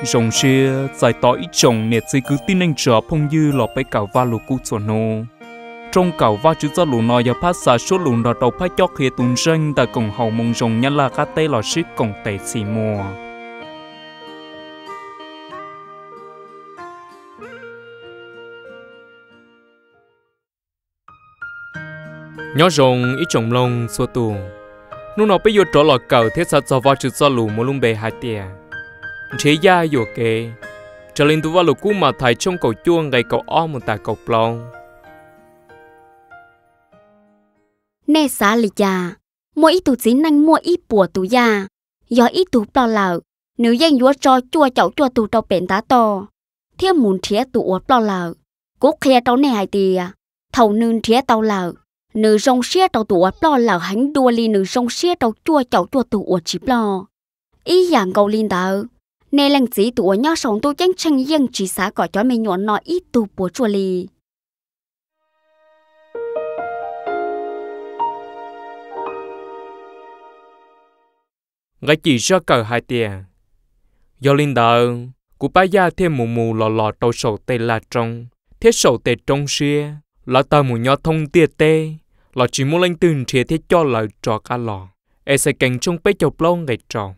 rồng xia giải tỏ ít chồng nè chỉ cứ tin anh chờ phong dư lọ bay cào va lù cú chuẩn nô trong cào va chữ cho lù nọ giờ phát xả số lù đỏ đầu phát chót khía tùng ranh tại cổng hậu mông rồng nhăn là cá tê lọ xích cổng tẩy xì mùa nhớ rồng ít chồng lông xua tù nô nó bây giờ trở lại cầu thế sao cho va chữ cho lù mua lung bề hai tia chế gia dụ kê trở lên tụ va lù cú mà thải trong cầu chuông gây cầu o một tại cầu plong nè xá lì già mỗi ít tụ chính năng mua ít bùa tụ già do ít tụ plong lợ nếu danh vua cho chua chậu chua tụ tàu bền tá to thiên muốn trẻ tụ plong lợ cố khe tàu nè hai tia thầu nương trẻ tàu lợ nữ rong xía tàu tụ plong lợ hắn đua li nữ rong xía tàu chua chậu chua tụ chỉ plong ý dạng cầu linh đạo nè lần chỉ tụ nhớ sống tu chân chân dân chỉ xả cỏ cho mình nhọn nọ ít tụ bùa chua li ngay chỉ cho cờ hai tia do linh đạo của ba gia thêm mù mù lò lò tàu sầu tê là trong thiết sầu tê trong xia là tờ mù nhỏ thông tia tê là chỉ muốn lên từng thiết thiết cho lời trò cá lò e sẽ cảnh trong bếp chậu plong ngày trò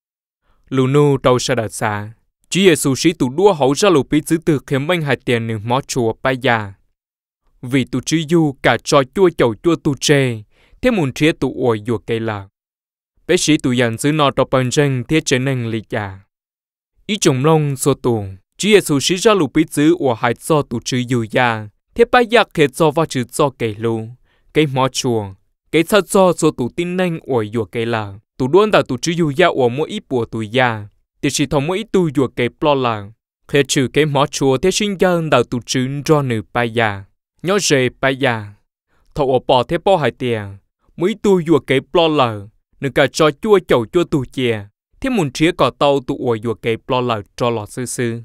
lù nô tàu sẽ đợt xa Chúa Giêsu sĩ tụ đua hậu ra lù bí chữ từ khiếm anh hai tiền nửa mó chùa ba gia vì tụ chữ du cả trò chua chậu chua tụ chê thế muốn thiết tụ ổi dùa cây là bé sĩ tụ dàn giữ nọ trò bần răng thiết trở nên lý giả ý chồng lông xô tụ Chúa Giêsu sĩ ra lù bí chữ ổi hai cho tụ chữ du gia thế ba gia khế cho vào chữ cho cây lù cây mó chùa cây sao cho xô tụ tin nhanh ổi dùa cây là tụ đuôn đã tụ chữ du gia ổi mỗi ít bùa tụ gia thì chỉ thòng mỗi ít tụ dùa cây plo là khế trừ cây mó chùa thế sinh dân đã tụ chữ cho nữ ba gia nhớ rề ba gia thầu ở bỏ thế bỏ hai tiền mỗi tụ dùa cây plo là nữ cả cho chua chậu chua tụ chè thế muốn chia cỏ tàu tụ ổi dùa cây plo là cho lọt sư sư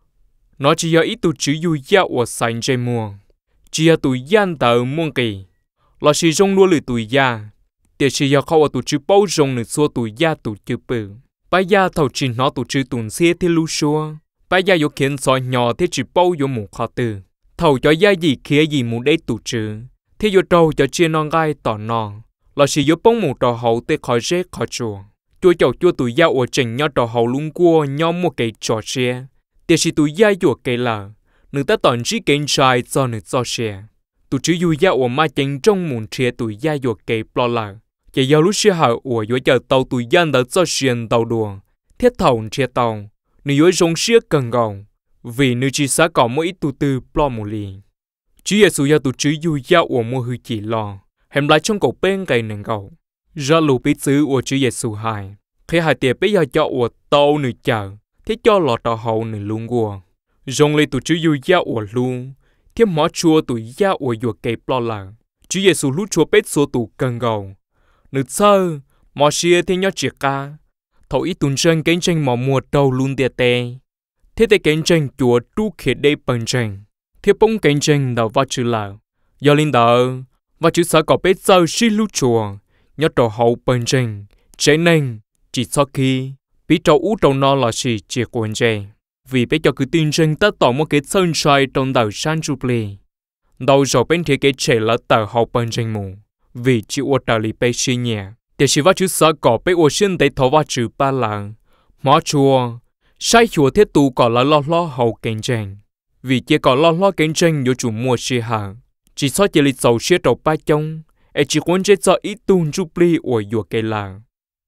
nó chỉ có ít tụ chữ du gia ổi xanh dây mùa chỉ có tụ gian tờ muôn kỳ là chỉ trong nuôi lười tụ gia để chỉ có khâu ở tụ chữ bao rong nữ xua tụ gia tụ chữ bự ba gia thầu chỉ nó tụ chữ tụn xe thế lu xua ba gia có khiến soi nhỏ thế chỉ bao có một khó từ thầu cho gia gì kia gì muốn đấy tụ chữ thế vô trâu cho chia non gai tỏ non là chỉ có bông một trò hậu tê khỏi rét khỏi chùa chua chậu chua tụ gia ở trình nhau trò hậu lung cua nhau một cái trò xe để chỉ tụ gia vô cái là nữ ta tận chỉ kiến trai cho nữ cho xe tụ chữ du gia ở mai chính trong muốn chia tụ gia vô cái plo là chỉ giao lúc xe hậu ở vô chờ tàu tụ gia đã cho xuyên tàu đùa thiết thầu chia tàu nữ vô rong xe cần gồng vì nữ chỉ xã có mỗi ít tụ tư plo một lì Chúa Giêsu giao tụ chữ du gia ở mua hư chỉ lo hẻm lại trong cổ bên cây nền gầu ra lù bí chữ ở Chúa Giêsu hai khi hai tiệp bây giờ cho ở tàu nữ chờ thế cho lọt tàu hậu nữ luôn qua rong lấy tụ chữ du gia ở luôn thêm mỏ chua tụ gia ở vô cây plo là Chúa Giêsu lúc chua bết số tụ cần gầu nữ sơ mỏ xia thế nhớ chỉ ca thầu ít tuần chân cánh tranh mỏ mùa đầu luôn địa tê thế để cánh tranh chùa tu khế đây bằng tranh thế bông cánh tranh đầu vào chữ là do linh đạo và chữ sở có bết sơ xí lúc chùa nhớ trò hậu bằng tranh trái nên chỉ sau khi biết trò ú trò nó là gì chỉ quên chê vì bây giờ cứ tin rằng ta tỏ một cái sơn trai trong đầu san jubilee đầu rồi bên thế cái trẻ là tờ hậu bằng tranh mù vì chỉ ô tờ lì bê xí nhẹ để chỉ vào chữ sở có bê ô xin để thấu vào chữ ba lạng mó chùa sai chùa thiết tù có là lo hậu kinh tranh vì chỉ có lo kinh tranh vô chủ mua xí hàng chỉ so chỉ lịch dầu xí đầu ba chông ai chỉ quan chế cho ít tuần jubilee ở vô cái làng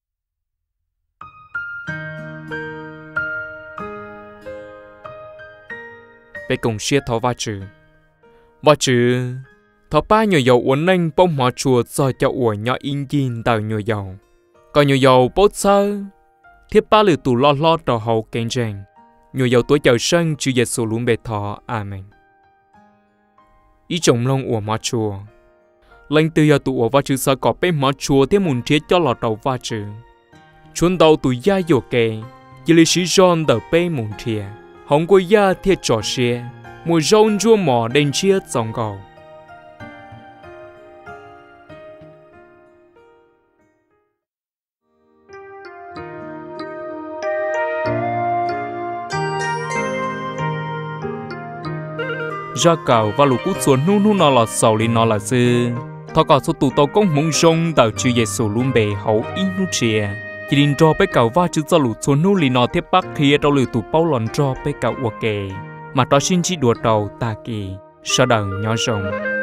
bé cùng xí thấu vào chữ thọ ba nhiều dầu uốn nanh bông mỏ chùa cho uổng nhỏ in dinh tàu nhiều dầu còn nhiều dầu bốt sơ thiết ba lử tù lo trò hậu kinh tranh nhiều dầu tuổi chào sân Chúa Giêsu luôn bề thọ amen ý chồng lông ủa mỏ chùa lệnh từ giờ tụ ủa vào chữ sợ có bên mỏ chùa thế muốn thiết cho lọt đầu vào chữ chuồn đầu tụ gia dầu kề chỉ lý sĩ John đỡ bên muốn thiết hồng của gia thiết trò xe mùi rong chua mỏ đèn chia dòng cầu do cầu và lũ cút xuống nu nó là sầu li nó là dư thọ cọ số tụ tàu công mông sông tàu chữ Giêsu luôn bề hậu in nu chia chỉ định cho bé cầu va chữ cho lũ xuống nu li nó tiếp bắc kia đâu lũ tụ bao lòn cho bé cầu ok mà đó xin chỉ đùa đầu ta kỳ sau đằng nhỏ rồng